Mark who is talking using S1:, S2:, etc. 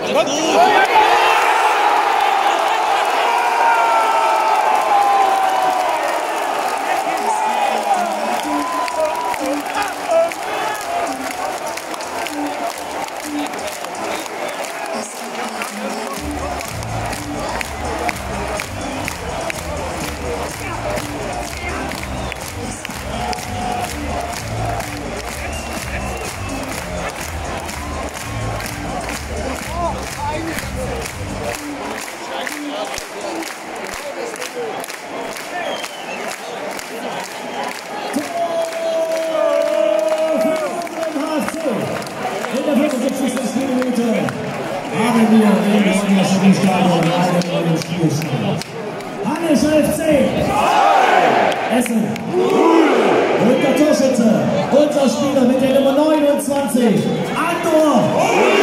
S1: Haben wir im Leuna-Chemie-Stadion einen neuen Spielstand. HFC Essen. Und der Torschütze, unser Spieler mit der Nummer 29, Andor.